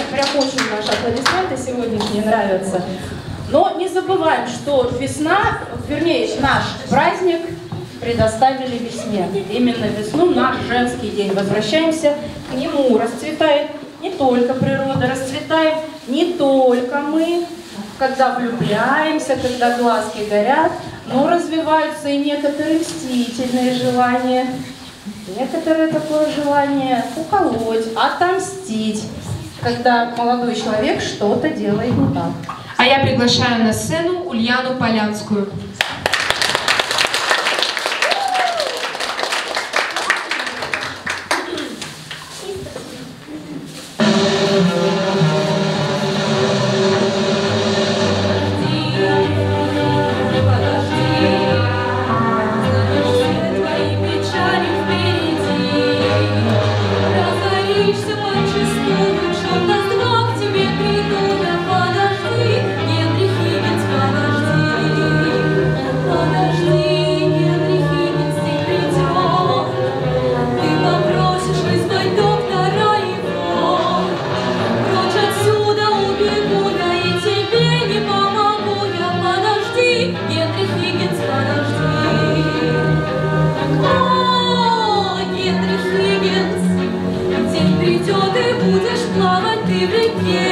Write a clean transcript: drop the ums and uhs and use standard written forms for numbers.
прям очень наши аплодисменты сегодняшние нравятся. Но не забываем, что весна, вернее, наш праздник предоставили весне. Именно весну, наш женский день. Возвращаемся к нему. Расцветает не только природа, расцветаем не только мы, когда влюбляемся, когда глазки горят, но развиваются и некоторые мстительные желания. Некоторое такое желание уколоть, отомстить, когда молодой человек что-то делает не так. А я приглашаю на сцену Ульяну Полянскую. Будешь плавать ты в реке.